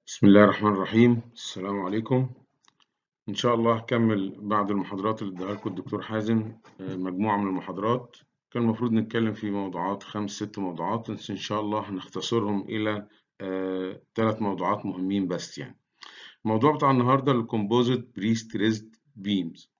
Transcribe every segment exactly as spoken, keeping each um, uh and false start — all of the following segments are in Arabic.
بسم الله الرحمن الرحيم. السلام عليكم. إن شاء الله هكمل بعد المحاضرات اللي اداها لكم الدكتور حازم. آه، مجموعة من المحاضرات كان المفروض نتكلم في موضوعات خمس ست موضوعات، بس إن شاء الله هنختصرهم إلى آه، ثلاث موضوعات مهمين بس. يعني الموضوع بتاع النهاردة الكومبوزيت بريستريزد بيمز.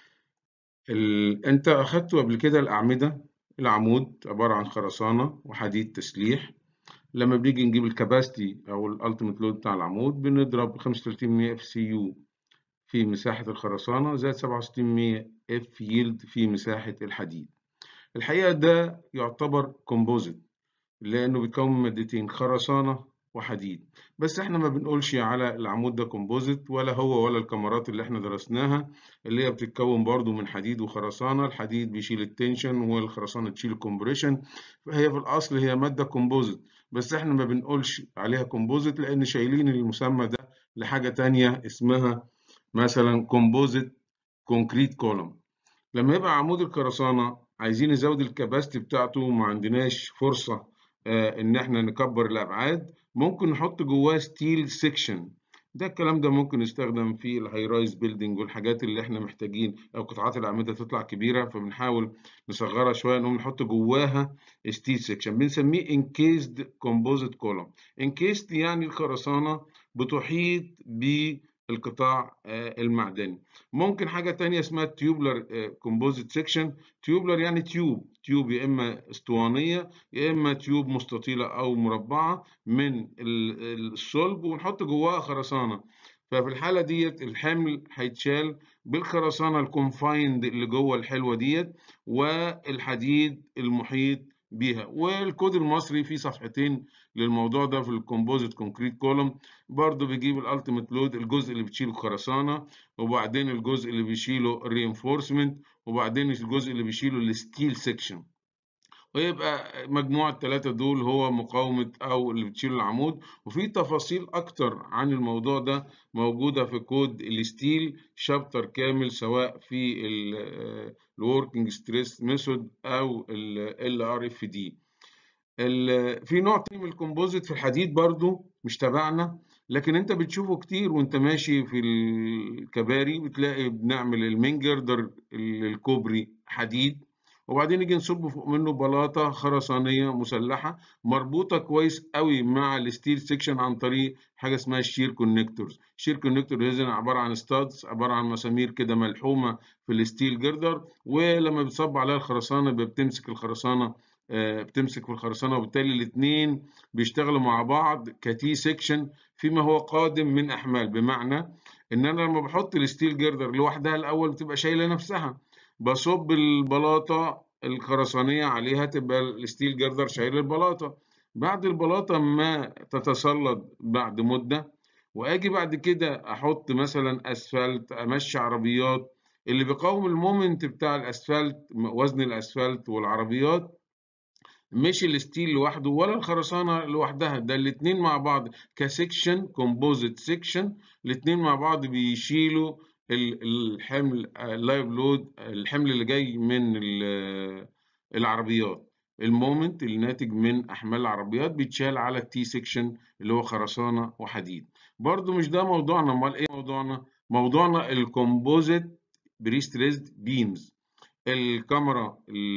أنت أخدته قبل كده الأعمدة. العمود عبارة عن خرسانة وحديد تسليح. لما بنيجي نجيب الكباستي او الالتيميت لود بتاع العمود بنضرب خمسة وثلاثين بالمية اف سي يو في مساحة الخرسانة زائد سبعة وستين بالمية اف ييلد في مساحة الحديد. الحقيقة ده يعتبر كومبوزيت لأنه بيتكون من مادتين خرسانة وحديد، بس احنا ما بنقولش على العمود ده كومبوزيت، ولا هو ولا الكمرات اللي احنا درسناها اللي هي بتتكون برضو من حديد وخرسانة. الحديد بيشيل التنشن والخرسانة تشيل الكومبريشن، فهي في الأصل هي مادة كومبوزيت، بس احنا ما بنقولش عليها كومبوزيت لأن شايلين المسمى ده لحاجة تانية اسمها مثلا كومبوزيت كونكريت كولوم. لما يبقى عمود الخرسانة عايزين نزود الكباستي بتاعته وما عندناش فرصة آه، إن إحنا نكبر الأبعاد، ممكن نحط جواه ستيل سيكشن. ده الكلام ده ممكن يستخدم في الهاي رايز بيلدينج والحاجات اللي إحنا محتاجين، أو قطعات الأعمدة تطلع كبيرة فبنحاول نصغرها شوية، نقوم نحط جواها ستيل سيكشن بنسميه انكيزد كومبوزيت كولوم. انكيزد يعني الخرسانة بتحيط بالقطاع آه، المعدني. ممكن حاجة تانية اسمها تيوبلر كومبوزيت سيكشن. تيوبلر يعني تيوب تيوب يا إما اسطوانية يا إما تيوب مستطيلة أو مربعة من الصلب ونحط جواها خرسانة. ففي الحالة ديت الحمل هيتشال بالخرسانة الكونفايند اللي جوه الحلوة ديت والحديد المحيط بيها. والكود المصري فيه صفحتين للموضوع ده في الكومبوزيت كونكريت كولوم. برضو بيجيب الالتيميت لود، الجزء اللي بتشيله الخرسانة، وبعدين الجزء اللي بيشيله الرينفورسمنت، وبعدين الجزء اللي بيشيله الستيل سيكشن. ويبقى مجموع الثلاثة دول هو مقاومة أو اللي بتشيل العمود. وفي تفاصيل أكتر عن الموضوع ده موجودة في كود الستيل شابتر كامل، سواء في الوركينج ستريس ميثود أو ال ار اف دي. في نوع تاني من الكومبوزيت في الحديد برضو مش تبعنا، لكن انت بتشوفه كتير وانت ماشي في الكباري، بتلاقي بنعمل المين جردر الكوبري حديد، وبعدين نيجي نصب فوق منه بلاطه خرسانيه مسلحه مربوطه كويس قوي مع الستيل سيكشن عن طريق حاجه اسمها الشير كونكتورز. الشير كونكتور هي عباره عن ستادز، عباره عن مسامير كده ملحومه في الستيل جردر، ولما بتصب عليها الخرسانه بتمسك الخرسانه بتمسك في الخرسانه، وبالتالي الاثنين بيشتغلوا مع بعض كتي سيكشن فيما هو قادم من احمال. بمعنى ان انا لما بحط الستيل جردر لوحدها الاول بتبقى شايله نفسها، بصب البلاطه الخرسانيه عليها تبقى الستيل جردر شايل البلاطه. بعد البلاطه ما تتسلط بعد مده، واجي بعد كده احط مثلا اسفلت، امشي عربيات، اللي بيقاوم المومنت بتاع الاسفلت وزن الاسفلت والعربيات مش الستيل لوحده ولا الخرسانه لوحدها، ده الاتنين مع بعض كسيكشن كومبوزيت سيكشن. الاتنين مع بعض بيشيلوا الحمل اللايف لود، الحمل اللي جاي من العربيات. المومنت اللي ناتج من احمال العربيات بيتشال على التي سيكشن اللي هو خرسانه وحديد. برضو مش ده موضوعنا، امال ايه موضوعنا؟ موضوعنا الكومبوزيت بريستريزد بيمز. الكاميرا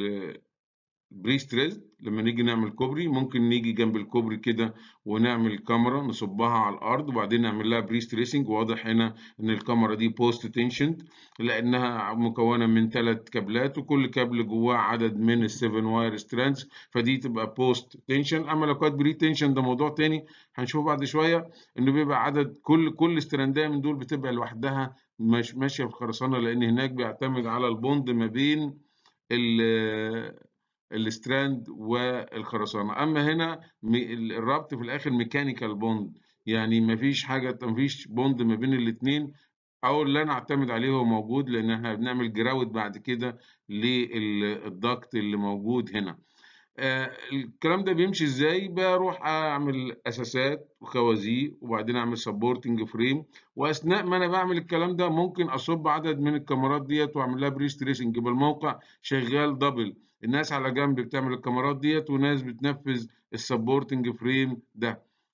بريستريزد لما نيجي نعمل كوبري ممكن نيجي جنب الكوبري كده ونعمل كاميرا نصبها على الارض وبعدين نعمل لها بريستريسنج. واضح هنا ان الكاميرا دي بوست تنشنت لانها مكونه من ثلاث كابلات وكل كابل جواه عدد من السفن واير ستراندز، فدي تبقى بوست تنشن. اما لو كانت بري تنشن ده موضوع تاني هنشوفه بعد شويه، انه بيبقى عدد كل كل استرانديه من دول بتبقى لوحدها مش ماشيه في الخرسانه، لان هناك بيعتمد على البوند ما بين الستراند والخرسانه. اما هنا الربط في الاخر ميكانيكال بوند، يعني مفيش حاجه مفيش بوند ما بين الاثنين، او اللي انا اعتمد عليه هو موجود لان احنا بنعمل جراود بعد كده للضغط اللي موجود هنا. آه الكلام ده بيمشي ازاي؟ بروح اعمل اساسات وخوازيق وبعدين اعمل سبورتنج فريم، واثناء ما انا بعمل الكلام ده ممكن اصب عدد من الكاميرات ديت واعمل لها بريستريسنج. بالموقع شغال دبل، الناس على جنب بتعمل الكاميرات ديت وناس بتنفذ السبورتنج فريم ده.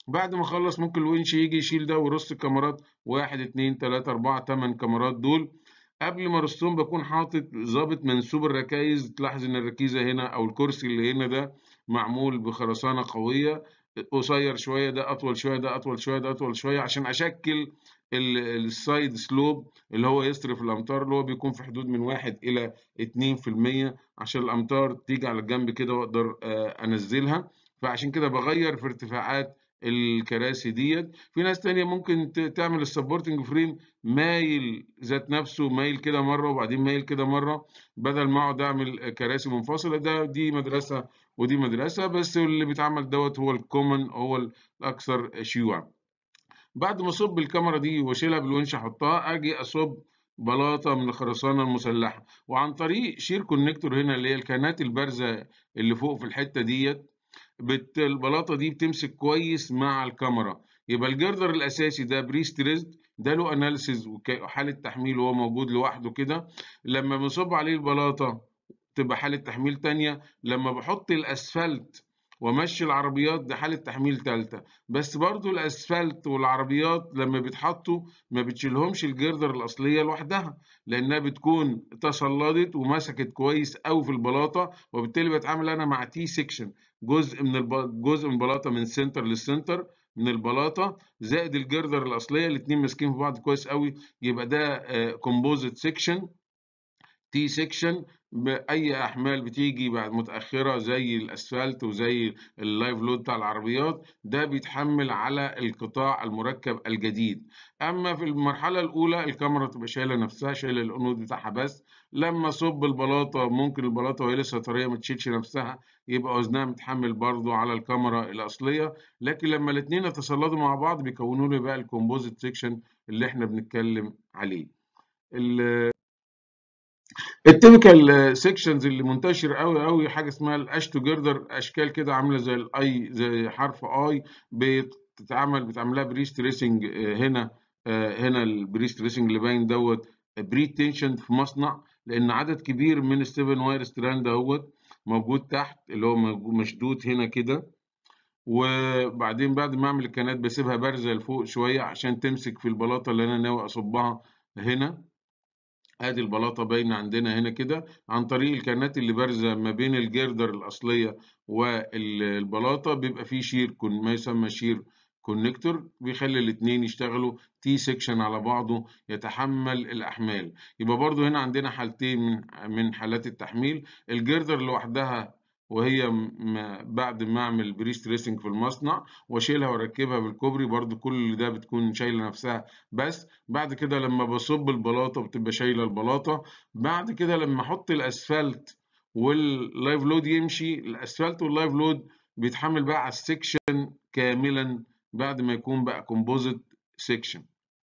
بعد ما اخلص ممكن الونش يجي يشيل ده ويرص الكاميرات، واحد اتنين تلاتة أربعة تمن كاميرات دول. قبل ما ارصهم بكون حاطط ظابط منسوب الركايز. تلاحظ ان الركيزة هنا او الكرسي اللي هنا ده معمول بخرسانة قوية، قصير شوية، ده أطول شوية، ده أطول شوية، ده أطول شوية، عشان أشكل السايد سلوب اللي هو يصرف الأمتار، اللي هو بيكون في حدود من واحد إلى اتنين في المية، عشان الأمتار تيجي على الجنب كده وأقدر آه، أنزلها. فعشان كده بغير في ارتفاعات الكراسي ديت. في ناس تانية ممكن ت- تعمل السبورتنج فريم مايل ذات نفسه، مايل كده مرة وبعدين مايل كده مرة، بدل ما اقعد اعمل كراسي منفصلة. ده دي مدرسة ودي مدرسة، بس اللي بيتعمل دوت هو الكومن، هو الأكثر شيوعا. بعد ما أصب الكاميرا دي وأشيلها بالونش أحطها، أجي أصب بلاطة من الخرسانة المسلحة، وعن طريق شير كونكتور هنا اللي هي الكانات البارزة اللي فوق في الحتة ديت، بت... البلاطة دي بتمسك كويس مع الكاميرا. يبقى الجردر الأساسي ده بريستريزد، ده له أناليسيز وحالة تحميل وهو موجود لوحده كده. لما بنصب عليه البلاطة تبقى حالة تحميل تانية. لما بحط الأسفلت وامشي العربيات دي حالة تحميل تالتة. بس برضو الأسفلت والعربيات لما بيتحطوا ما بتشيلهمش الجردر الأصلية لوحدها، لأنها بتكون تصلدت ومسكت كويس أوي في البلاطة، وبالتالي بتعامل أنا مع تي سيكشن، جزء من الب... جزء من البلاطة من سنتر للسنتر من البلاطة، زائد الجردر الأصلية، الاتنين ماسكين في بعض كويس أوي. يبقى ده كومبوزيت سيكشن، تي سيكشن. باي احمال بتيجي بعد متاخره زي الاسفلت وزي اللايف لود بتاع العربيات، ده بيتحمل على القطاع المركب الجديد. اما في المرحله الاولى الكاميرا تبقى شايله نفسها، شايله الانود بتاعها بس. لما صب البلاطه ممكن البلاطه وهي لسه طريه ما تشيلش نفسها، يبقى وزنها متحمل برضو على الكاميرا الاصليه. لكن لما الاثنين يتصلدوا مع بعض بيكونوا لي بقى الكومبوزيت سيكشن اللي احنا بنتكلم عليه. التيبيكال سيكشنز اللي منتشر قوي قوي حاجه اسمها الاشتو جردر، اشكال كده عامله زي الاي، زي حرف اي، بتتعمل بتعملها بريست تريسنج. هنا آه، هنا البريست تريسنج اللي باين دوت بري تنشن في مصنع، لان عدد كبير من السيفن واير ستراند دوت موجود تحت، اللي هو موجود مشدود هنا كده. وبعدين بعد ما اعمل الكنات بسيبها بارزه لفوق شويه عشان تمسك في البلاطه اللي انا ناوي اصبها هنا. ادي البلاطه باينه عندنا هنا كده عن طريق الكانات اللي بارزه ما بين الجردر الاصليه والبلاطه، بيبقى فيه شير كون ما يسمى شير كونكتور، بيخلي الاثنين يشتغلوا تي سيكشن على بعضه يتحمل الاحمال. يبقى برضو هنا عندنا حالتين من من حالات التحميل: الجردر لوحدها وهي م- بعد ما اعمل بريست ريسنج في المصنع واشيلها واركبها بالكوبري، برضو كل ده بتكون شايله نفسها. بس بعد كده لما بصب البلاطه بتبقى شايله البلاطه. بعد كده لما احط الاسفلت واللايف لود يمشي، الاسفلت واللايف لود بيتحمل بقى على السكشن كاملا بعد ما يكون بقى كومبوزيت سيكشن.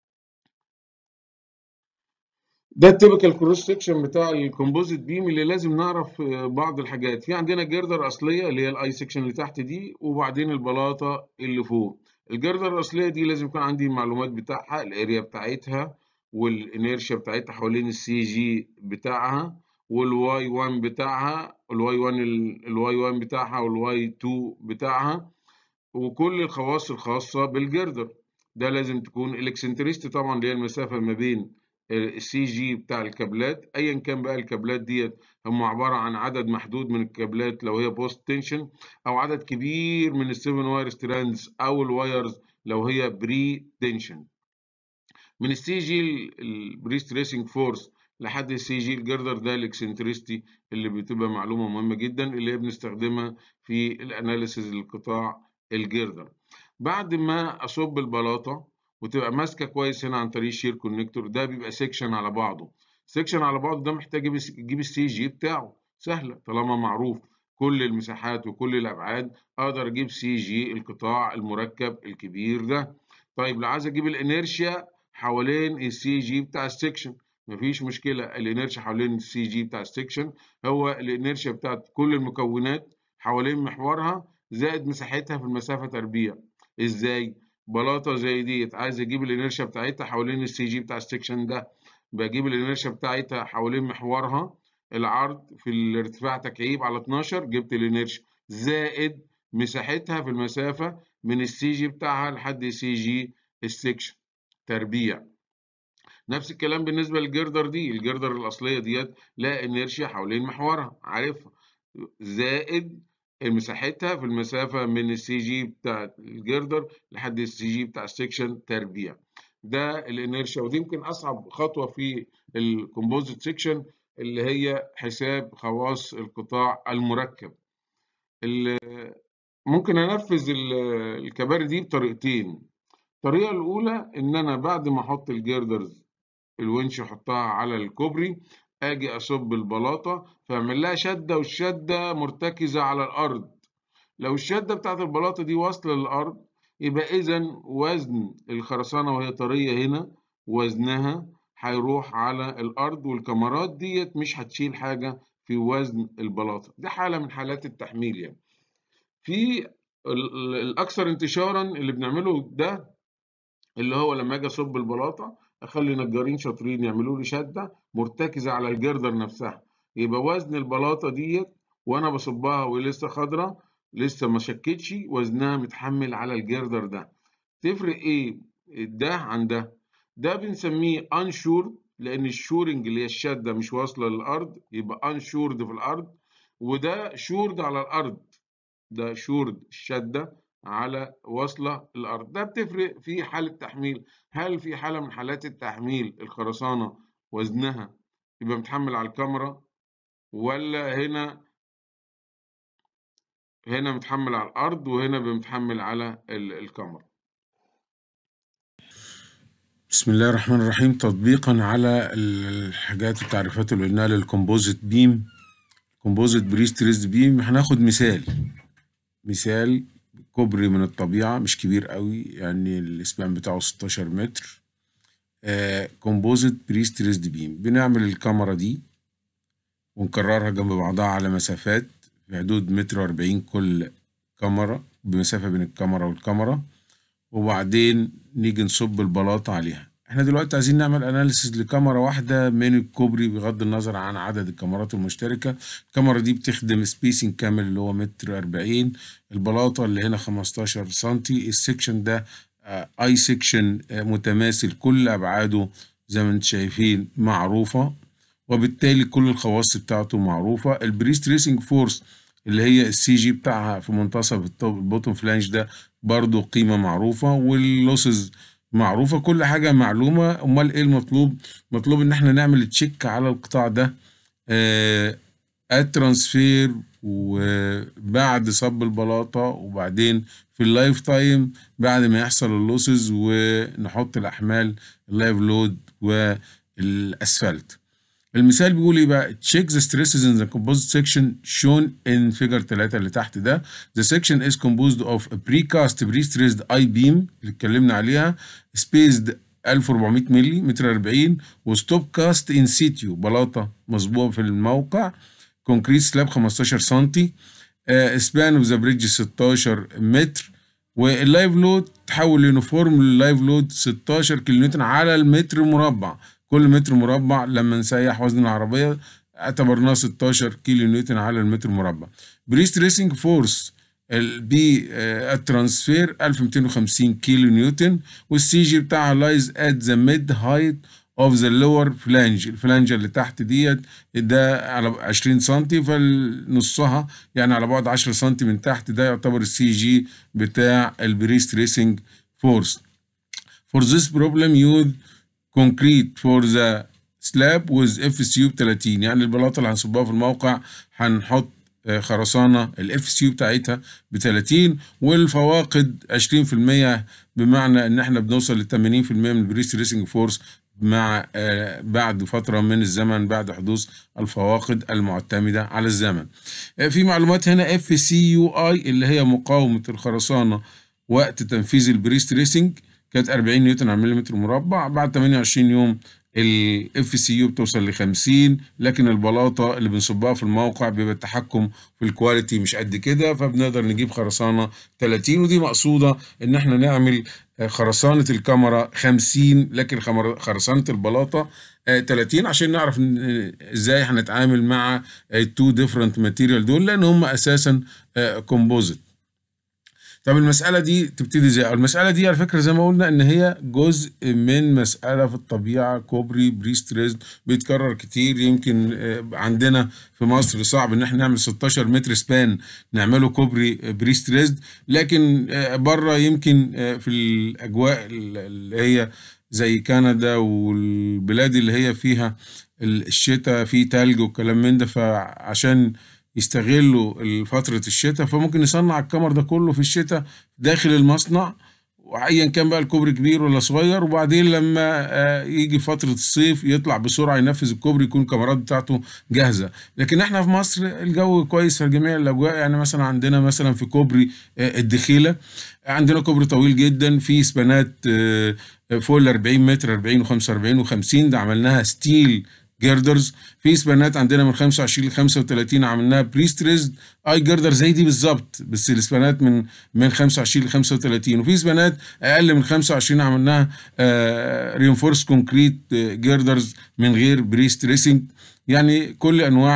ده التيبيكال كروس سكشن بتاع الكومبوزيت بيم، اللي لازم نعرف آه، بعض الحاجات. في عندنا جردر اصليه اللي هي الاي سكشن اللي تحت دي، وبعدين البلاطه اللي فوق. الجردر الاصليه دي لازم يكون عندي المعلومات بتاعها، الاريا بتاعتها والانيرشيا بتاعتها حوالين السي جي بتاعها، والواي واحد بتاعها، الواي واحد الواي واحد بتاعها والواي اتنين بتاعها، وكل الخواص الخاصة بالجردر. ده لازم تكون الاكسنتريستي طبعا اللي هي المسافة ما بين السي جي بتاع الكابلات، ايا كان بقى الكابلات ديت هم عبارة عن عدد محدود من الكابلات لو هي بوست تنشن، او عدد كبير من السيفن واير ستراندز او الوايرز لو هي بري تنشن. من السي جي البريست ريسنج فورس لحد السي جي الجردر، ده الاكسنتريستي اللي بتبقى معلومة مهمة جدا اللي هي بنستخدمها في الاناليسيز للقطاع الجردر. بعد ما اصب البلاطة وتبقى ماسكة كويس هنا عن طريق الشير كونكتور، ده بيبقى سيكشن على بعضه. سيكشن على بعضه ده محتاج يجيب السي جي بتاعه، سهلة طالما معروف كل المساحات وكل الابعاد، اقدر اجيب سي جي القطاع المركب الكبير ده. طيب لو عايز اجيب الانيرشيا حوالين السي جي بتاع السكشن، مفيش مشكله. الانيرشيا حوالين السي جي بتاع السكشن هو الانيرشيا بتاعت كل المكونات حوالين محورها زائد مساحتها في المسافه تربيع. ازاي؟ بلاطه زي ديت عايز اجيب الانيرشيا بتاعتها حوالين السي جي بتاع السكشن ده، بجيب الانيرشيا بتاعتها حوالين محورها، العرض في الارتفاع تكعيب على اتناشر، جبت الانيرشيا زائد مساحتها في المسافه من السي جي بتاعها لحد سي جي السكشن تربيع. نفس الكلام بالنسبة للجردر دي، الجردر الأصلية ديت لا انيرشيا حوالين محورها عارفها، زائد مساحتها في المسافة من السي جي بتاع الجردر لحد السي جي بتاع السكشن تربيع. ده الانيرشيا، ودي يمكن أصعب خطوة في الكومبوزيت سكشن اللي هي حساب خواص القطاع المركب. ممكن أنفذ الكباري دي بطريقتين. الطريقة الأولى إن أنا بعد ما أحط الجردرز الونش احطها على الكوبري، اجي اصب البلاطه فاعمل لها شده، والشده مرتكزه على الارض. لو الشده بتاعت البلاطه دي واصله للارض يبقى اذا وزن الخرسانه وهي طريه هنا وزنها هيروح على الارض، والكمرات ديت مش هتشيل حاجه في وزن البلاطه. دي حاله من حالات التحميل. يعني في الاكثر انتشارا اللي بنعمله ده اللي هو لما اجي اصب البلاطه اخلي نجارين شاطرين يعملوا لي شده مرتكزه على الجردر نفسها، يبقى وزن البلاطه ديت وانا بصبها وهي لسه خضراء لسه ما شكتش وزنها متحمل على الجردر ده. تفرق ايه ده عن ده؟ ده بنسميه انشورد، لان الشورنج اللي هي الشده مش واصله للارض، يبقى انشورد في الارض، وده شورد على الارض، ده شورد الشده على وصله الارض. ده بتفرق في حاله تحميل. هل في حاله من حالات التحميل الخرسانه وزنها يبقى متحمل على الكاميرا، ولا هنا هنا متحمل على الارض وهنا متحمل على الكاميرا؟ بسم الله الرحمن الرحيم. تطبيقا على الحاجات التعريفات اللي قلناها للكومبوزيت بيم، كومبوزيت بريستريس بيم، هناخد مثال مثال كوبري من الطبيعة مش كبير قوي، يعني الاسبان بتاعه ستاشر متر، آه كومبوزيت بريستريس بيم. بنعمل الكاميرا دي ونكررها جنب بعضها على مسافات في حدود متر واربعين كل كاميرا، بمسافة بين الكاميرا والكاميرا، وبعدين نيجي نصب البلاطة عليها. احنا دلوقتي عايزين نعمل اناليسيس لكاميرا واحدة من الكوبري بغض النظر عن عدد الكاميرات المشتركة. الكاميرا دي بتخدم سبيسنج كامل اللي هو متر اربعين، البلاطة اللي هنا خمستاشر سنتي، السكشن ده اي سكشن متماثل كل ابعاده زي ما انتم شايفين معروفة، وبالتالي كل الخواص بتاعته معروفة. البريست ريسنج فورس اللي هي السي جي بتاعها في منتصف البوتوم فلانج ده برضو قيمة معروفة، واللوسز معروفة، كل حاجة معلومة. امال ايه المطلوب؟ مطلوب ان احنا نعمل تشيك على القطاع ده آه الترانسفير وبعد صب البلاطة، وبعدين في اللايف تايم بعد ما يحصل اللوسز، ونحط الاحمال اللايف لود والاسفلت. المثال بيقول ايه بقى؟ check the stresses in the composite section shown in figure ثلاثة اللي تحت ده. The section is composed of a precast pre-stressed I beam اللي اتكلمنا عليها spaced الف واربعمية مللي متر اربعين، وستوب كاست ان سيتيو بلاطه مصبوبه في الموقع، كونكريت سلاب خمستاشر سنتي، سبان اوف ذا بريدج ستاشر متر، واللايف لود تحول ليونيفورم لللايف لود ستاشر كيلو نيوتن على المتر مربع. كل متر مربع لما نسيح وزن العربية اعتبرناه ستاشر كيلو نيوتن على المتر مربع. بريست ريسنج فورس البي الترانسفير الف ومتين وخمسين كيلو نيوتن، والسي جي بتاعها لايز ات ذا ميد هايت اوف ذا لور فلانج، الفلانجه اللي تحت ديت ده على عشرين سنتي، فنصها يعني على بعد عشرة سنتي من تحت، ده يعتبر السي جي بتاع البريست ريسنج فورس. For this problem use concrete for the slab with اف سي يو ب تلاتين، يعني البلاطه اللي هنصبها في الموقع هنحط خرسانه الاف سي يو بتاعتها ب تلاتين، والفواقد عشرين في المية، بمعنى ان احنا بنوصل ل تمانين في المية من البريست ريسنج فورس مع آه بعد فتره من الزمن بعد حدوث الفواقد المعتمده على الزمن. آه في معلومات هنا اف سي يو اي اللي هي مقاومه الخرسانه وقت تنفيذ البريست ريسنج كانت اربعين نيوتن على مليمتر مربع، بعد تمانية وعشرين يوم الاف سي يو بتوصل ل خمسين، لكن البلاطه اللي بنصبها في الموقع بيبقى التحكم في الكواليتي مش قد كده، فبنقدر نجيب خرسانه تلاتين، ودي مقصوده ان احنا نعمل خرسانه الكاميرا خمسين لكن خرسانه البلاطه تلاتين، عشان نعرف ازاي هنتعامل مع التو ديفرنت ماتيريال دول، لان هم اساسا كومبوزيت. طب المسألة دي تبتدي ازاي؟ المسألة دي على فكرة زي ما قلنا ان هي جزء من مسألة في الطبيعة، كوبري بريستريسد بيتكرر كتير. يمكن عندنا في مصر صعب ان احنا نعمل ستاشر متر سبان نعمله كوبري بريستريسد، لكن بره يمكن في الاجواء اللي هي زي كندا والبلاد اللي هي فيها الشتاء فيه تلج والكلام من ده، فعشان يستغلوا فترة الشتاء فممكن يصنع الكمر ده كله في الشتاء داخل المصنع، وايا كان بقى الكوبري كبير ولا صغير، وبعدين لما يجي فترة الصيف يطلع بسرعة ينفذ الكوبري يكون الكمرات بتاعته جاهزة. لكن احنا في مصر الجو كويس في جميع الاجواء. يعني مثلا عندنا مثلا في كوبري الدخيلة عندنا كوبري طويل جدا فيه سبانات فوق ال أربعين متر، أربعين وخمسة وأربعين وخمسين، ده عملناها ستيل جيردرز. في سبانات عندنا من خمسة وعشرين ل خمسة وتلاتين عملناها بريستريزد اي جيردر زي دي بالظبط، بس السبانات من من خمسة وعشرين ل خمسة وتلاتين. وفي سبانات اقل من خمسة وعشرين عملناها آه رينفورس كونكريت جيردرز من غير بريستريسنج. يعني كل انواع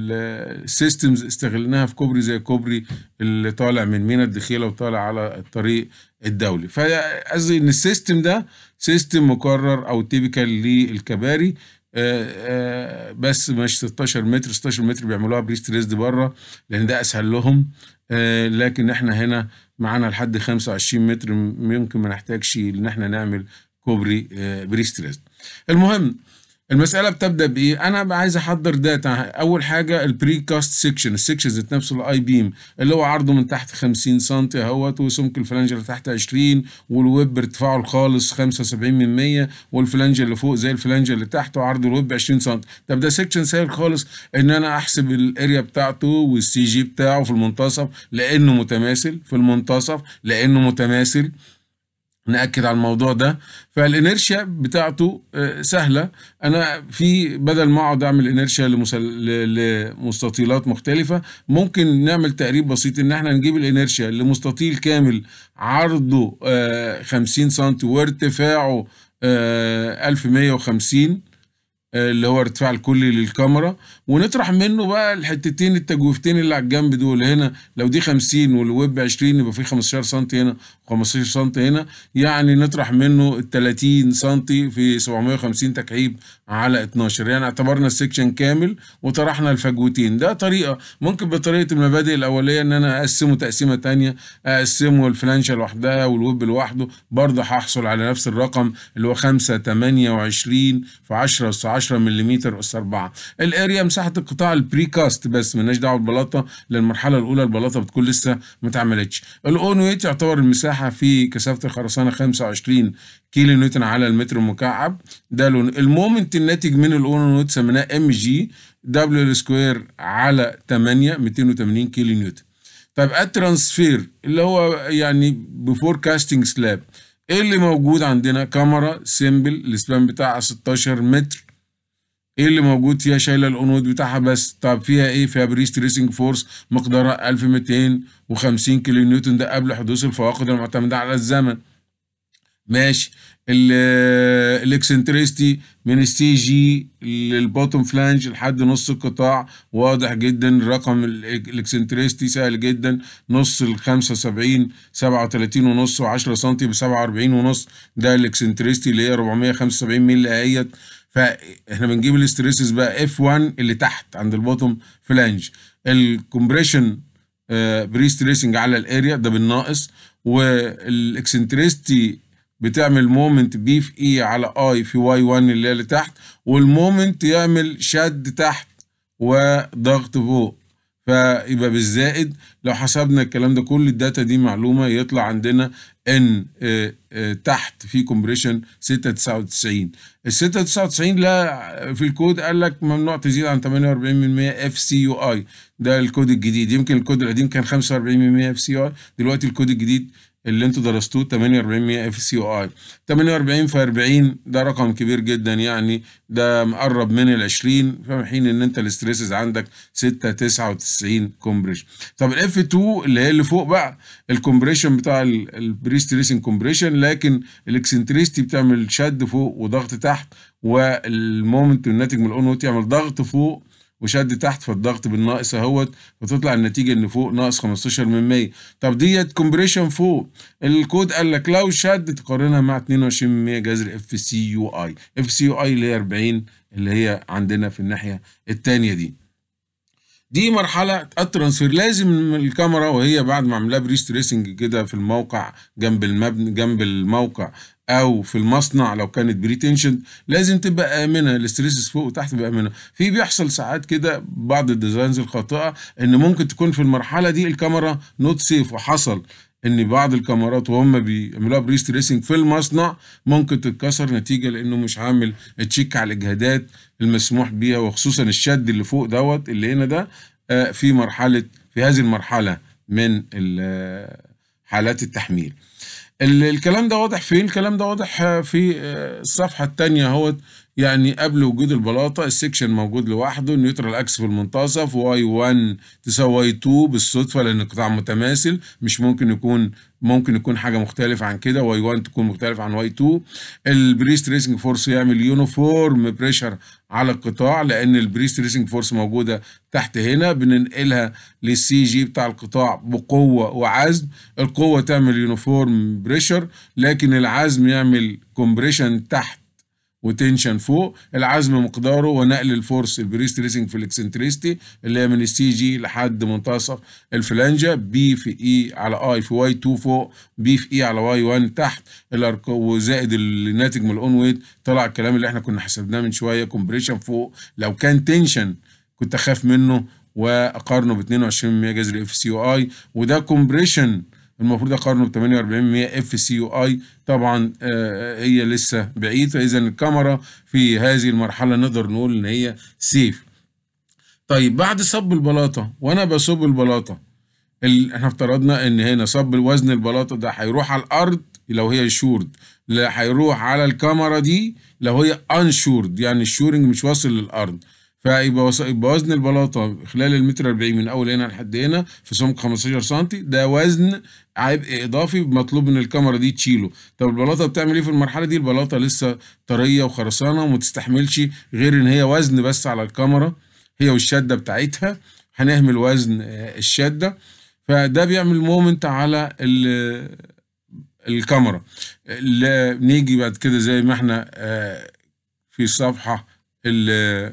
السيستمز استغلناها في كوبري زي كوبري اللي طالع من مينا الدخيله وطالع على الطريق الدولي. فقصدي ان السيستم ده سيستم مكرر او تيبيكال للكباري. آآ آآ بس مش ستاشر متر، ستاشر متر بيعملوها بريستريسد بره لان ده اسهل لهم، لكن احنا هنا معانا لحد خمسة وعشرين متر ممكن ما نحتاجش ان احنا نعمل كوبري بريستريسد. المهم المسألة بتبدأ بإيه؟ أنا عايز أحضر داتا. أول حاجة البري كاست سيكشن، السيكشن ذات نفسه الأي بيم اللي هو عرضه من تحت خمسين سم أهوت، وسمك الفلانجة اللي تحت عشرين، والويب ارتفاعه الخالص خمسة وسبعين من مية، والفلانجة اللي فوق زي الفلانجة اللي تحت، وعرض الويب عشرين سم. طب ده سيكشن سهل خالص إن أنا أحسب الأريا بتاعته والسي جي بتاعه في المنتصف لأنه متماثل، في المنتصف لأنه متماثل، نأكد على الموضوع ده. فالانيرشيا بتاعته سهلة. أنا في بدل ما أقعد أعمل انيرشيا لمستطيلات مختلفة ممكن نعمل تقريب بسيط إن احنا نجيب الانيرشيا لمستطيل كامل عرضه خمسين سم وارتفاعه ألف ومية وخمسين اللي هو ارتفاع الكلي للكاميرا، ونطرح منه بقى الحتتين التجويفتين اللي على الجنب دول. هنا لو دي خمسين والويب عشرين يبقى في خمستاشر سم هنا وخمستاشر سم هنا، يعني نطرح منه ال تلاتين سم في سبعمية وخمسين تكعيب على اتناشر، يعني اعتبرنا السكشن كامل وطرحنا الفجوتين. ده طريقة. ممكن بطريقة المبادئ الأولية إن أنا أقسمه تقسيمة تانية، أقسمه الفلانشة لوحدها والويب لوحده، برضه هحصل على نفس الرقم اللي هو خمسة تمانية وعشرين في عشرة أس عشرة ملم أس أربعة. الاريا مساحة القطاع البري كاست بس، مالناش دعوة بالبلاطة لأن المرحلة الأولى البلاطة بتكون لسه ما اتعملتش. الأون ويت يعتبر المساحة في كثافة الخرسانة خمسة وعشرين كيلو نيوتن على المتر المكعب. ده لون. المومنت الناتج من الأون ويت سميناه ام جي دبليو سكوير على تمانية، ميتين وتمانين كيلو نيوتن. طيب الترانسفير اللي هو يعني بفور كاستنج سلاب، ايه اللي موجود عندنا؟ كاميرا سيمبل السبان بتاعها ستاشر متر. ايه اللي موجود فيها؟ شايله الاونود بتاعها بس. طب فيها ايه؟ فيها بريستريسنج فورس مقدارها ألف وميتين وخمسين كيلو نيوتن، ده قبل حدوث الفواقد المعتمده على الزمن. ماشي. الاكسنتريستي من السي جي للبوتوم فلانج لحد نص القطاع واضح جدا. الرقم الاكسنتريستي سهل جدا، نص ال خمسة وسبعين سبعة وتلاتين ونص و10 سم ب سبعة وأربعين ونص، ده الاكسنتريستي اللي هي أربعمية وخمسة وسبعين مللي اهيت. فاحنا بنجيب الاستريسز بقى اف واحد اللي تحت عند البوتوم فلانج. الكومبريشن بريستريسنج على الاريا ده بالناقص، والاكسنتريستي بتعمل مومنت بي في اي على اي في واي واحد اللي هي اللي تحت، والمومنت يعمل شد تحت وضغط فوق، فيبقى بالزائد. لو حسبنا الكلام ده كل الداتا دي معلومه يطلع عندنا ان اه اه تحت في كومبريشن ستة تسعة وتسعين. ال ستة تسعة وتسعين لا في الكود قال لك ممنوع تزيد عن تمانية وأربعين من مية اف سي يو اي، ده الكود الجديد. يمكن الكود القديم كان خمسة وأربعين من مية اف سي اي، دلوقتي الكود الجديد اللي انتوا درستوه تمانية وأربعين من مية اف سي او اي. تمانية وأربعين في أربعين ده رقم كبير جدا، يعني ده مقرب من ال عشرين، في حين ان انت الاستريسز عندك ستة تسعة وتسعين كومبريشن. طب الاف اتنين اللي هي اللي فوق بقى الكومبريشن بتاع البري ستريسنج كومبريشن، لكن الاكسنتريستي بتعمل شد فوق وضغط تحت، والمومنت الناتج من الاون ويت يعمل ضغط فوق وشد تحت، فالضغط بالناقص اهوت، فتطلع النتيجه ان فوق ناقص خمستاشر من مية. طب ديت كومبريشن فوق، الكود قال لك لو شد تقارنها مع اتنين وعشرين من مية جذر اف سي يو اي، اف سي يو اي اللي هي اربعين اللي هي عندنا في الناحيه الثانيه دي. دي مرحله الترانسفير. لازم الكاميرا وهي بعد ما عملها بريست ريسنج كده في الموقع جنب المبنى جنب الموقع او في المصنع لو كانت بريتنشن، لازم تبقى امنه، الاستريسز فوق وتحت تبقى امنه. في بيحصل ساعات كده بعض الديزاينز الخاطئه ان ممكن تكون في المرحله دي الكاميرا نوت سيف، وحصل ان بعض الكاميرات وهم بيعملوها بريست ريسنج في المصنع ممكن تتكسر نتيجه لانه مش عامل تشيك على الاجهادات المسموح بيها، وخصوصا الشد اللي فوق دوت اللي هنا ده في مرحله في هذه المرحله من حالات التحميل. الكلام ده واضح فين؟ الكلام ده واضح في الصفحه الثانيه اهوت. يعني قبل وجود البلاطه السكشن موجود لوحده، النيوترال اكس في المنتصف، واي واحد تساوي واي اتنين بالصدفه لان القطاع متماثل، مش ممكن يكون ممكن يكون حاجه مختلفه عن كده، واي واحد تكون مختلفه عن واي اتنين. البريست ريسنج فورس يعمل يونيفورم بريشر على القطاع لان البريست ريسنج فورس موجوده تحت هنا، بننقلها للسي جي بتاع القطاع بقوه وعزم، القوه تعمل يونيفورم بريشر لكن العزم يعمل كومبريشن تحت وتنشن فوق. العزم مقداره ونقل الفورس البريست ريسنج في الاكسنتريستي اللي هي من السي جي لحد منتصف الفلانجه، بي في اي على اي في واي اتنين فوق، بي في اي على واي واحد تحت، وزائد الناتج من الاون ويت. طلع الكلام اللي احنا كنا حسبناه من شويه، كومبريشن فوق لو كان تنشن كنت اخاف منه واقارنه ب اتنين وعشرين من مية جذر اف سي يو اي، وده كومبريشن المفروض اقارنه ب تمانية واربعين من مية اف سي يو اي. طبعا آه هي لسه بعيده، اذا الكاميرا في هذه المرحله نقدر نقول ان هي سيف. طيب بعد صب البلاطه، وانا بصب البلاطه احنا افترضنا ان هنا صب وزن البلاطه ده هيروح على الارض لو هي شورد، لا هيروح على الكاميرا دي لو هي انشورد، يعني الشورنج مش واصل للارض. فيبقى يبقى وزن البلاطه خلال المتر اربعين من اول هنا لحد هنا في سمك خمستاشر سم، ده وزن عبء اضافي مطلوب من الكاميرا دي تشيله. طب البلاطه بتعمل ايه في المرحله دي؟ البلاطه لسه طريه وخرسانه وما تستحملش غير ان هي وزن بس على الكاميرا، هي والشده بتاعتها، هنهمل وزن الشده، فده بيعمل مومنت على الكاميرا. نيجي بعد كده زي ما احنا في الصفحه اللي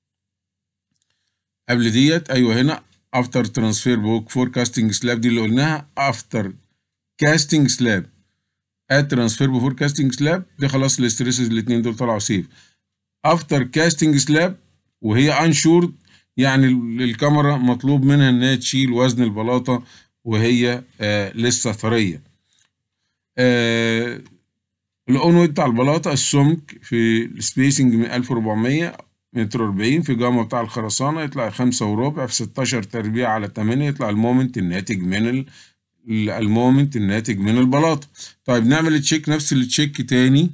قبل ديت، ايوه هنا افتر ترانسفير بوك فوركاستنج سلاب، دي اللي قلناها افتر كاستنج سلاب ات ترانسفير بفوركاستنج سلاب، دي خلاص الاستريسز الاثنين دول طلعوا سيف. افتر كاستنج سلاب وهي انشورد، يعني الكاميرا مطلوب منها انها تشيل وزن البلاطه وهي آه لسه طريه. آه الاون ويت بتاع البلاطه السمك في السبيسنج من الف واربعمية متر اربعين، في جاما بتاع الخرسانه يطلع خمسة وربع في ستاشر تربيع على تمانية، يطلع المومنت الناتج من ال... المومنت الناتج من البلاطه. طيب نعمل تشيك نفس التشيك تاني،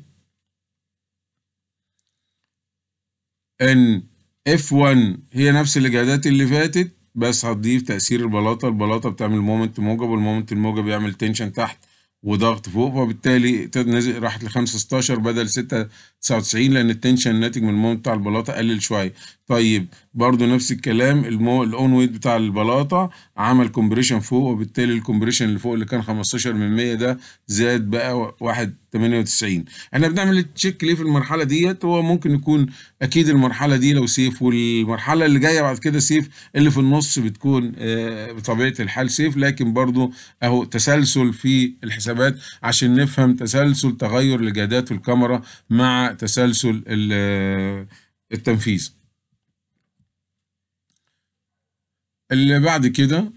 ان اف واحد هي نفس الاجهادات اللي فاتت بس هتضيف تاثير البلاطه، البلاطه بتعمل مومنت موجب والمومنت الموجب بيعمل تنشن تحت وضغط فوق، وبالتالي نزل راحت ل خمسة ستاشر بدل ستة تسعة وتسعين لان التنشن الناتج من المومنت بتاع البلاطه قلل شويه. طيب برضو نفس الكلام، المو الاون ويت بتاع البلاطه عمل كومبريشن فوق، وبالتالي الكومبريشن اللي فوق اللي كان خمستاشر من مية ده زاد بقى واحد تمانية وتسعين. احنا بنعمل تشيك ليه في المرحله ديت؟ هو ممكن يكون اكيد المرحله دي لو سيف والمرحله اللي جايه بعد كده سيف، اللي في النص بتكون آه بطبيعه الحال سيف، لكن برضو اهو تسلسل في الحسابات عشان نفهم تسلسل تغير الاجهادات في الكاميرا مع تسلسل التنفيذ. اللي بعد كده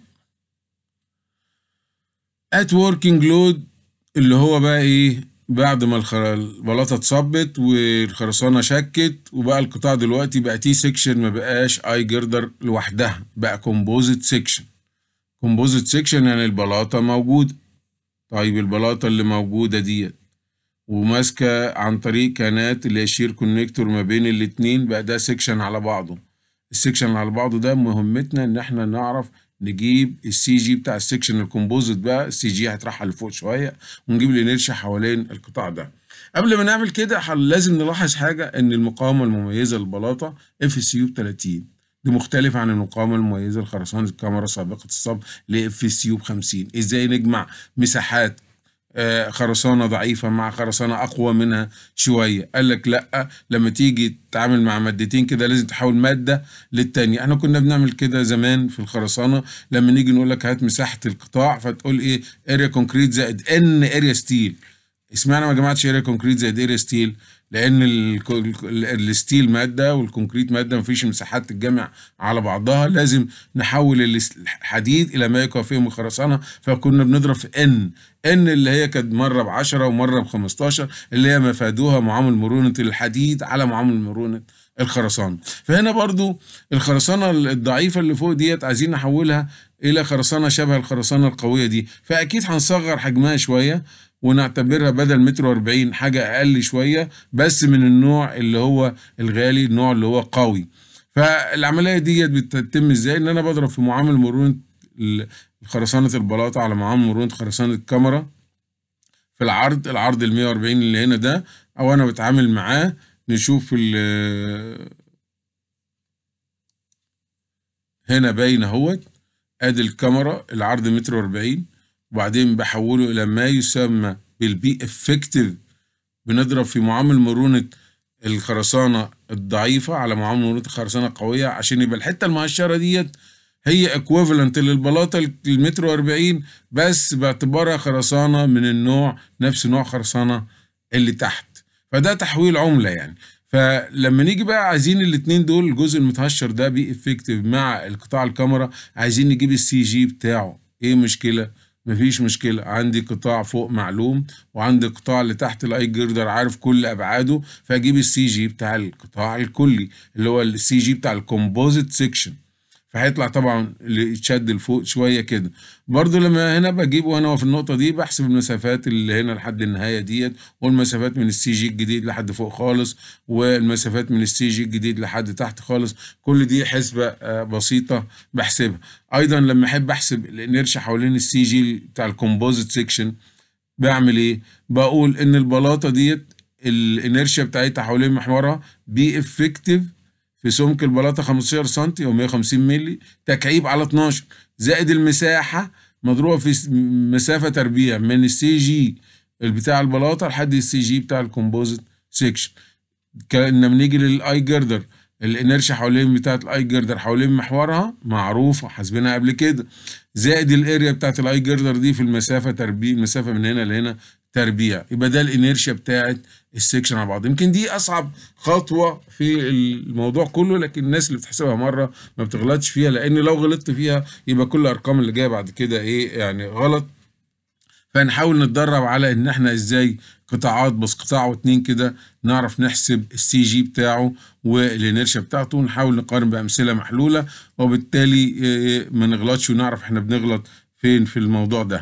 at working load، اللي هو بقى ايه بعد ما البلاطه اتصبت والخرسانه شكت وبقى القطاع دلوقتي بقى تي سيكشن، ما بقاش اي جردر لوحدها، بقى كومبوزيت سيكشن. كومبوزيت سيكشن يعني البلاطه موجوده. طيب البلاطه اللي موجوده ديت وماسكه عن طريق كانات اللي هي شير كونكتور ما بين الاتنين، بقى ده سيكشن على بعضه. السيكشن على بعضه ده مهمتنا ان احنا نعرف نجيب السي جي بتاع السيكشن الكومبوزيت، بقى السي جي هترحل لفوق شويه ونجيب الانيرشيا حوالين القطاع ده. قبل ما نعمل كده لازم نلاحظ حاجه، ان المقاومه المميزه للبلاطه اف سي يو ب تلاتين، دي مختلفة عن المقاومة المميزة لخرسانة الكاميرا سابقة الصب اللي هي اف اس يو ب خمسين. ازاي نجمع مساحات آه، خرسانة ضعيفة مع خرسانة أقوى منها شوية؟ قال لك لأ، لما تيجي تتعامل مع مادتين كده لازم تحول مادة للتانية. احنا كنا بنعمل كده زمان في الخرسانة، لما نيجي نقول لك هات مساحة القطاع فتقول ايه؟ اريا كونكريت زائد ان اريا ستيل. اسمعنا ما جمعتش اريا كونكريت زائد اريا ستيل، لان ال- ال- الستيل ماده والكونكريت ماده، مفيش مساحات تتجمع على بعضها، لازم نحول الاس- الحديد الى ما يكافئه من الخرسانه. فكنا بنضرب في ان ان اللي هي كانت مره ب عشرة ومره ب خمستاشر، اللي هي مفادوها معامل مرونه الحديد على معامل مرونه الخرسانه. فهنا برضو الخرسانه الضعيفه اللي فوق ديت عايزين نحولها الى خرسانه شبه الخرسانه القويه دي، فاكيد هنصغر حجمها شويه ونعتبرها بدل متر واربعين حاجة أقل شوية، بس من النوع اللي هو الغالي، النوع اللي هو قوي. فالعملية دي بتتم ازاي؟ ان انا بضرب في معامل مرونة ال- خرسانة البلاطة على معامل مرونة خرسانة الكاميرا في العرض، العرض ال مية واربعين اللي هنا ده، او انا بتعامل معاه. نشوف ال- هنا باين اهوت، ادي الكاميرا العرض متر واربعين، وبعدين بحوله الى ما يسمى بالبي افكتيف. بنضرب في معامل مرونة الخرسانة الضعيفة على معامل مرونة الخرسانة القوية، عشان يبقى الحتة المهشرة ديت هي اكويفالنت للبلاطة المتر واربعين، بس باعتبارها خرسانة من النوع نفس نوع خرسانة اللي تحت. فده تحويل عملة يعني. فلما نيجي بقى عايزين الاتنين دول، الجزء المتهشر ده بي افكتيف مع القطاع الكاميرا، عايزين نجيب السي جي بتاعه. ايه مشكلة؟ مفيش مشكلة. عندي قطاع فوق معلوم، وعندي القطاع اللي تحت الاي جردر عارف كل ابعاده، فاجيب السي جي بتاع القطاع الكلي اللي هو السي جي بتاع الكومبوزيت سيكشن، فهيطلع طبعا اللي يتشد لفوق شويه كده. برضو لما هنا بجيب وانا في النقطه دي بحسب المسافات اللي هنا لحد النهايه ديت، والمسافات من السي جي الجديد لحد فوق خالص، والمسافات من السي جي الجديد لحد تحت خالص. كل دي حسبه آه، بسيطه بحسبها. ايضا لما احب احسب الانيرشيا حوالين السي جي بتاع الكومبوزيت سيكشن، بعمل ايه؟ بقول ان البلاطه ديت الانيرشيا بتاعتها حوالين محورها بي افكتيف في سمك البلاطه خمستاشر سم او مية وخمسين مللي تكعيب على اتناشر، زائد المساحه مضروبه في س- مسافه تربيع من السي جي بتاع البلاطه لحد السي جي بتاع الكومبوزيت سيكشن. لما نيجي للاي جردر، الانرشيا حوالين بتاعت الاي جردر حوالين محورها معروفه حاسبينها قبل كده، زائد الاريا بتاعت الاي جردر دي في المسافه تربيع، المسافه من هنا لهنا تربيع، يبقى ده الانرشيا بتاعت السكشن على بعض. يمكن دي اصعب خطوه في الموضوع كله، لكن الناس اللي بتحسبها مره ما بتغلطش فيها، لان لو غلطت فيها يبقى كل الارقام اللي جايه بعد كده ايه يعني غلط. فنحاول نتدرب على ان احنا ازاي قطاعات، بس قطاع واتنين كده نعرف نحسب السي جي بتاعه والانيرشيا بتاعته، ونحاول نقارن بامثله محلوله، وبالتالي آه، ما نغلطش ونعرف احنا بنغلط فين في الموضوع ده.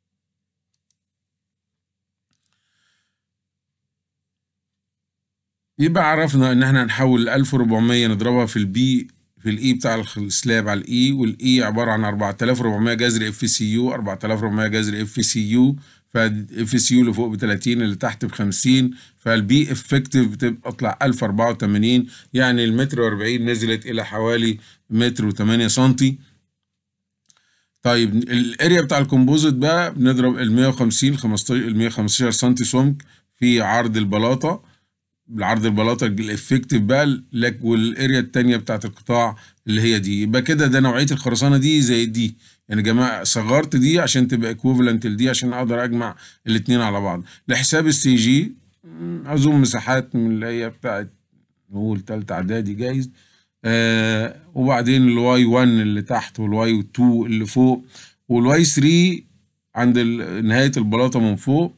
يبقى عرفنا ان احنا هنحول ألف واربعمية نضربها في البي في الاي بتاع السلاب على الاي، والاي عباره عن اربعة آلاف واربعمية جذر اف سي يو، اربعة آلاف واربعمية جذر اف سي يو، فاف سي يو اللي فوق ب تلاتين اللي تحت ب خمسين، فالبي افكتيف بتبقى تطلع ألف واربعة وتمانين، يعني المتر واربعين نزلت الى حوالي متر وتمانية سنتي. طيب الاريا بتاع الكومبوزيت بقى بنضرب ال مية وخمسين خمستاشر ال مية وخمستاشر سنتي سمك في عرض البلاطه، بالعرض البلاطه الافكتيف بقى لك، والاريا التانية بتاعت القطاع اللي هي دي. يبقى كده ده نوعيه الخرسانه دي زي دي يعني. يا جماعه صغرت دي عشان تبقى ايكويفالنت لدي عشان اقدر اجمع الاثنين على بعض. لحساب السي جي اظن مساحات من اللي هي بتاعت نقول تالتة اعدادي جايز، آه وبعدين الواي واحد اللي تحت والواي اتنين اللي فوق والواي تلاتة عند نهايه البلاطه من فوق،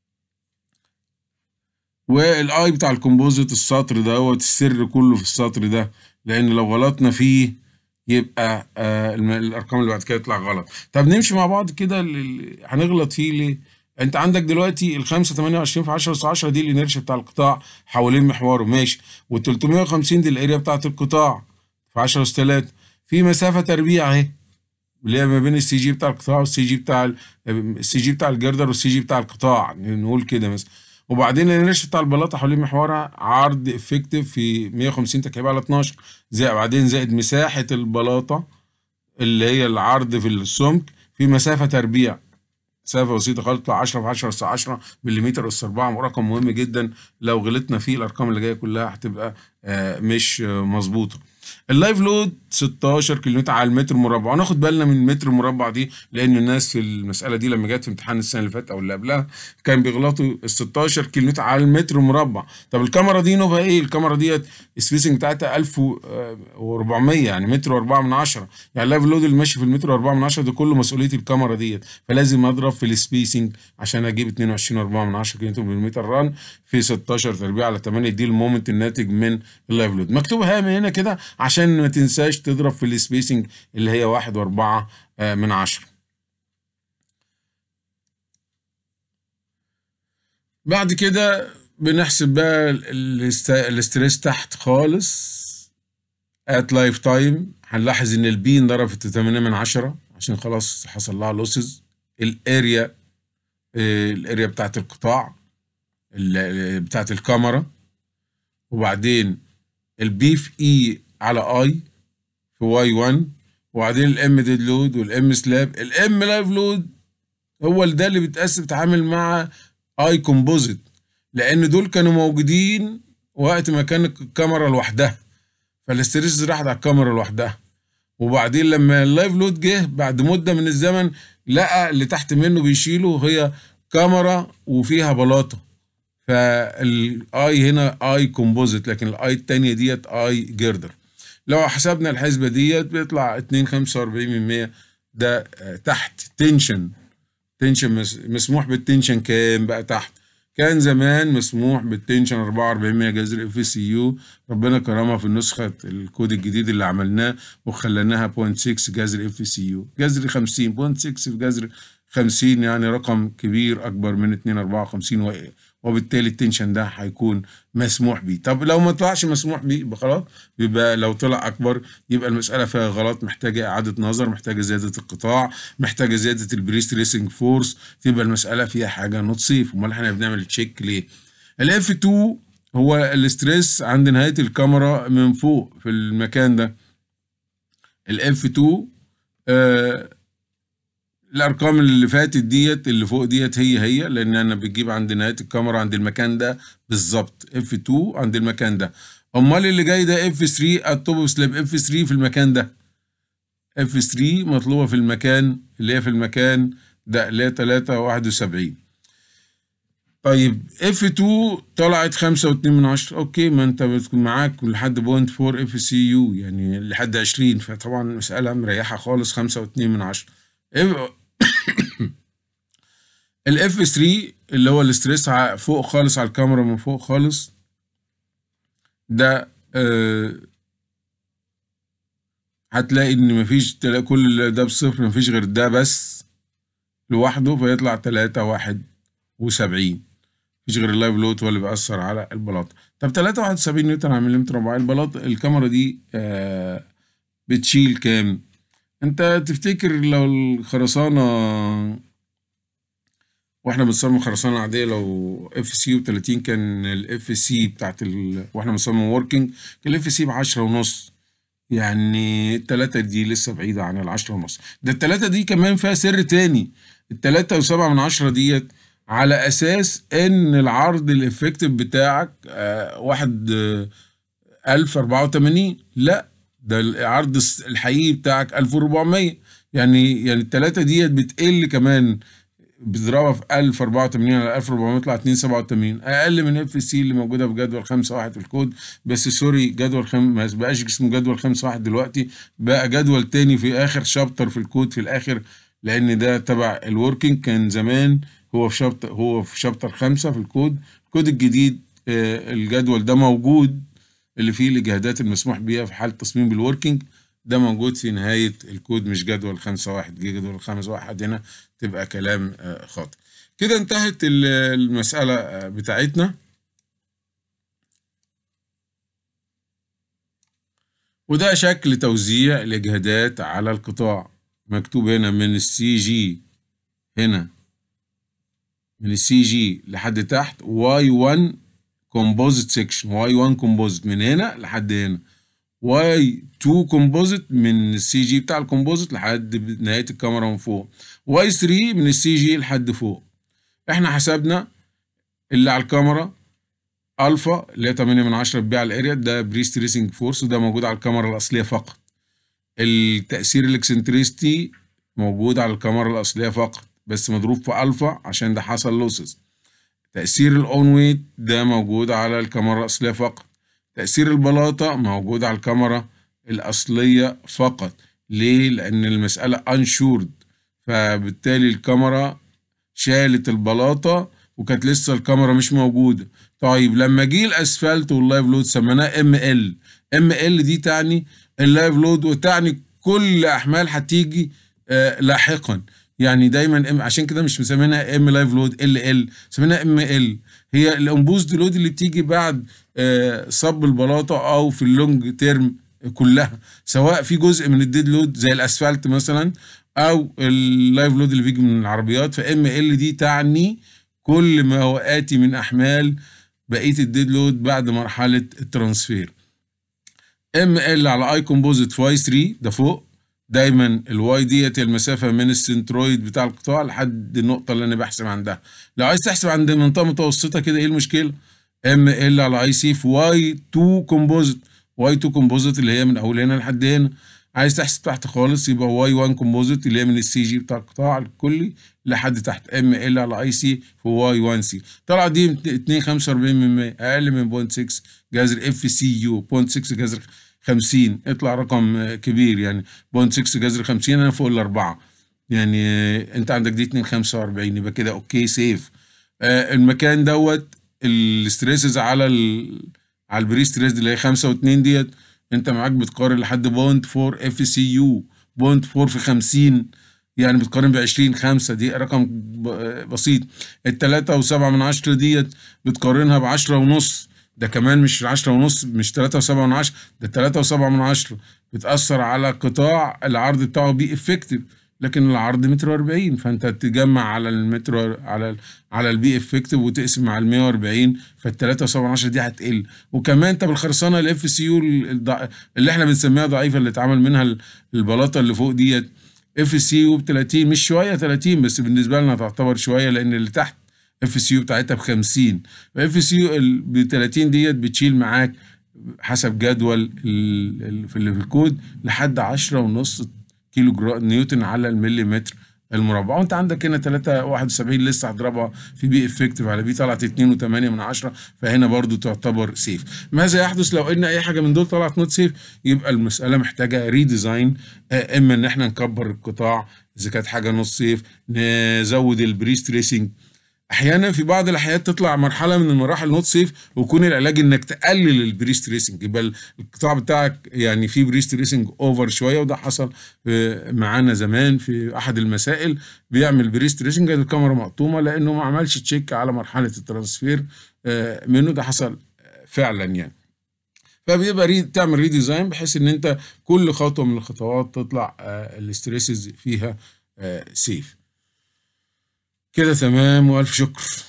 والاي بتاع الكومبوزيت السطر ده هو السر كله في السطر ده، لان لو غلطنا فيه يبقى آه الارقام اللي بعد كده تطلع غلط. طب نمشي مع بعض كده، هنغلط فيه ليه؟ انت عندك دلوقتي ال خمسة تمانية وعشرين في عشرة اس عشرة دي الانرشيا بتاع القطاع حوالين محوره ماشي، وال تلتمية وخمسين دي الاريا بتاعت القطاع في عشرة اس تلاتة، في مسافه تربيع اهي اللي هي ما بين السي جي بتاع القطاع والسي جي بتاع السي جي بتاع الجردر والسي جي بتاع القطاع، نقول كده مثلا. وبعدين الريش بتاع البلاطه حوالين محورها عرض افكتيف في مية وخمسين تكعيب على اتناشر، زائد بعدين زائد مساحه البلاطه اللي هي العرض في السمك في مسافه تربيع، مسافه بسيطه خالص، تطلع عشرة في عشرة اس عشرة ملم اس اربعة، رقم مهم جدا لو غلطنا فيه الارقام اللي جايه كلها هتبقى آه مش آه مظبوطه. اللايف لود ستاشر كيلونيوتن على المتر مربع، وناخد بالنا من المتر مربع دي لان الناس في المساله دي لما جت في امتحان السنه اللي فاتت او اللي قبلها كان بيغلطوا ال ستاشر كيلونيوتن على المتر مربع. طب الكاميرا دي نوبها ايه؟ الكاميرا ديت السبيسنج بتاعتها الف واربعمية، يعني متر واربعة من عشرة، يعني اللايف لود اللي ماشي في المتر واربعة من عشرة ده كله مسؤوليه الكاميرا ديت، فلازم اضرب في السبيسنج عشان اجيب اتنين وعشرين واربعة من عشرة كيلو بالمتر ران في ستاشر تربيع على تمانية، دي المومنت الناتج من اللايف لود. مكتوبها من هنا كده عشان ما تنساش تضرب في السبيسنج اللي هي واحد واربعة من عشرة. بعد كده بنحسب بقى الاستريس تحت خالص ات لايف تايم. هنلاحظ ان البي انضربت في تمانية من عشرة عشان خلاص حصل لها لوسز. الاريا الاريا بتاعت القطاع بتاعت الكاميرا، وبعدين البي في اي على اي في واي واحد، وبعدين الام ديد لود والام سلاب. الام لايف لود هو ده اللي بيتقاس بيتعامل مع اي كومبوزيت، لان دول كانوا موجودين وقت ما كانت الكاميرا لوحدها، فالاستريس راحت على الكاميرا لوحدها. وبعدين لما اللايف لود جه بعد مده من الزمن لقى اللي تحت منه بيشيله هي كاميرا وفيها بلاطه، فالاي هنا اي كومبوزيت، لكن الاي التانية ديت اي جردر. لو حسبنا الحسبه ديت بيطلع اتنين خمسة واربعين من مية، ده تحت تنشن. تنشن مسموح بالتنشن كام بقى تحت؟ كان زمان مسموح بالتنشن اربعة واربعين من مية جذر اف سي يو، ربنا كرمها في النسخه الكود الجديد اللي عملناه وخليناها صفر فاصلة ستة جذر اف سي يو، جذر خمسين صفر فاصلة ستة في جذر خمسين، يعني رقم كبير اكبر من اتنين اربعة وخمسين، وبالتالي التنشن ده هيكون مسموح بيه. طب لو ما طلعش مسموح بيه يبقى خلاص، يبقى لو طلع اكبر يبقى المساله فيها غلط، محتاجه اعاده نظر، محتاجه زياده القطاع، محتاجه زياده البريست ريسنج فورس، تبقى المساله فيها حاجه نوت سيف. امال احنا بنعمل تشيك ليه؟ الاف اتنين هو الاستريس عند نهايه الكاميرا من فوق في المكان ده. الاف اتنين آه الارقام اللي فاتت ديت اللي فوق ديت هي هي، لان انا بتجيب عند نهايه الكاميرا عند المكان ده بالظبط اف اتنين عند المكان ده. امال اللي جاي ده اف تلاتة التوب سلاب اف تلاتة في المكان ده، اف تلاتة مطلوبه في المكان اللي هي في المكان ده اللي هي تلاتة واحد وسبعين. طيب اف اتنين طلعت خمسة واتنين من عشرة، اوكي، ما انت بتكون معاك لحد بوينت اربعة اف سي يو يعني لحد عشرين، فطبعا المساله مريحه خالص خمسة واتنين من عشرة. الاف تلاتة اللي هو الاستريس فوق خالص على الكاميرا من فوق خالص ده آه هتلاقي ان مفيش كل ده بصفر، مفيش غير ده بس لوحده فيطلع تلاتة واحد وسبعين، مفيش غير اللايف لود هو اللي بيأثر على البلاطه. طب تلاتة واحد وسبعين نيوتن على مليمتر رباعي، البلاطه الكاميرا دي آه بتشيل كام؟ انت تفتكر لو الخرسانه واحنا بنصمم خرسانه عاديه لو اف سي ب تلاتين كان الاف سي بتاعت ال... واحنا بنصمم وركينج كان الاف سي ب عشرة ونص، يعني التلاتة دي لسه بعيده عن ال عشرة ونص. ده التلاتة دي كمان فيها سر تاني، التلاتة وسبعة من عشرة ديت على اساس ان العرض الافكتيف بتاعك آه واحد آه الف واربعة وتمانين، لا ده العرض الحقيقي بتاعك الف واربعمية، يعني يعني التلاتة ديت بتقل كمان، بتضربها في الف واربعة وتمانين على الف واربعمية يطلع اتنين سبعة وتمانين، اقل من اف سي اللي موجوده في جدول خمسة واحد في الكود. بس سوري، جدول خم... ما بقاش اسمه جدول خمسة واحد دلوقتي، بقى جدول تاني في اخر شابتر في الكود في الاخر، لان ده تبع الوركينج. كان زمان هو في شابتر هو في شابتر خمسة في الكود. الكود الجديد آه الجدول ده موجود اللي فيه الاجهادات المسموح بيها في حاله تصميم بالوركينج، ده موجود في نهاية الكود، مش جدول خمسة واحد. جدول خمسة واحد هنا تبقى كلام خاطئ. كده انتهت المسألة بتاعتنا، وده شكل توزيع الإجهادات على القطاع، مكتوب هنا من السي جي هنا من السي جي لحد تحت، واي واحد كومبوزيت سيكشن، واي واحد كومبوزيت من هنا لحد هنا، واي اتنين كومبوزيت من السي جي بتاع الكومبوزيت لحد نهايه الكاميرا من فوق، واي تلاتة من السي جي لحد فوق. احنا حسبنا اللي على الكاميرا الفا اللي هي تمانية من عشرة بي على الاريا، ده بريست ريسنج فورس، وده موجود على الكاميرا الاصليه فقط. التاثير الاكسنتريستي موجود على الكاميرا الاصليه فقط بس مضروب في الفا عشان ده حصل لوسز. تاثير الاون ويت ده موجود على الكاميرا الاصليه فقط. تاثير البلاطه موجود على الكاميرا الاصليه فقط. ليه؟ لان المساله انشورد، فبالتالي الكاميرا شالت البلاطه وكانت لسه الكاميرا مش موجوده. طيب لما جه الاسفلت واللايف لود سميناه ام ال. ام ال دي تعني اللايف لود وتعني كل احمال هتيجي آه لاحقا. يعني دايما ام، عشان كده مش مسمينها ام لايف لود ال ال، مسمينها ام ال. هي الامبوزد لود اللي بتيجي بعد آه صب البلاطه او في اللونج تيرم كلها، سواء في جزء من الديد لود زي الاسفلت مثلا او اللايف لود اللي بيجي من العربيات. فام ال دي تعني كل ما هو آتي من أحمال بقية الديد لود بعد مرحلة الترانسفير. ام ال على اي كومبوزيت في واي تلاتة ده فوق. دايما الواي ديت المسافة من السنترويد بتاع القطاع لحد النقطة اللي أنا بحسب عندها. لو عايز تحسب عند منطقة متوسطة كده إيه المشكلة؟ ام ال على اي سي في واي اتنين كومبوزيت، واي اتنين كومبوزيت اللي هي من أول هنا لحد هنا. عايز تحسب تحت خالص يبقى واي واحد كومبوزيت اللي هي من السي جي بتاع القطاع الكلي لحد تحت، ام ال على اي سي في واي واحد سي. طلع دي اتنين خمسة واربعين من مية، اقل من صفر فاصلة ستة جذر اف سي يو، صفر فاصلة ستة جذر خمسين، اطلع رقم كبير يعني صفر فاصلة ستة جذر خمسين، انا فوق الاربعه. يعني انت عندك دي اتنين خمسة واربعين يبقى كده اوكي سيف. آه المكان دوت الستريسز على ال على البري ستريس اللي هي خمسة واتنين ديت، انت معاك بتقارن لحد بوينت اربعة اف سي يو، بوينت اربعة في خمسين، يعني بتقارن ب عشرين خمسة، دي رقم بسيط. التلاتة وسبعة من عشرة ديت بتقارنها ب عشرة ونص، ده كمان مش عشرة ونص، مش تلاتة وسبعة من عشرة، ده تلاتة وسبعة من عشرة. بتأثر على قطاع العرض بتاعه بي افكتيف، لكن العرض متر واربعين، فانت تجمع على المتر على ال على البي افكتيف وتقسم على ال مية واربعين، فال تلاتة وسبعة من عشرة دي هتقل. وكمان انت بالخرسانه الاف سي يو اللي احنا بنسميها ضعيفه اللي اتعمل منها البلاطه اللي فوق ديت اف سي يو ب تلاتين، مش شويه تلاتين بس بالنسبه لنا تعتبر شويه لان اللي تحت اف سي يو بتاعتها ب خمسين. فاف سي يو ب تلاتين ديت بتشيل معاك حسب جدول اللي في الكود لحد عشرة ونص كيلو جرام نيوتن على المليمتر المربع. وانت عندك هنا تلاتة واحد وسبعين لسه هضربها في بي افكتيف على بي طلعت اتنين وتمانية من عشرة، فهنا برضو تعتبر سيف. ماذا يحدث لو ان اي حاجه من دول طلعت نوت سيف؟ يبقى المساله محتاجه ريديزاين، اما ان احنا نكبر القطاع اذا كانت حاجه نوت سيف، نزود البريست تريسنج. احيانا في بعض الاحيان تطلع مرحله من المراحل نوت سيف ويكون العلاج انك تقلل البريست تريسنج، يبقى القطاع بتاعك يعني فيه بريست تريسنج اوفر شويه، وده حصل معانا زمان في احد المسائل بيعمل بريست تريسنج الكاميرا مقطومه لانه ما عملش تشيك على مرحله الترانسفير منه، ده حصل فعلا يعني. فبيبقى ري... تعمل ريديزاين بحيث ان انت كل خطوه من الخطوات تطلع الاستريسز فيها سيف كده. تمام والف شكر.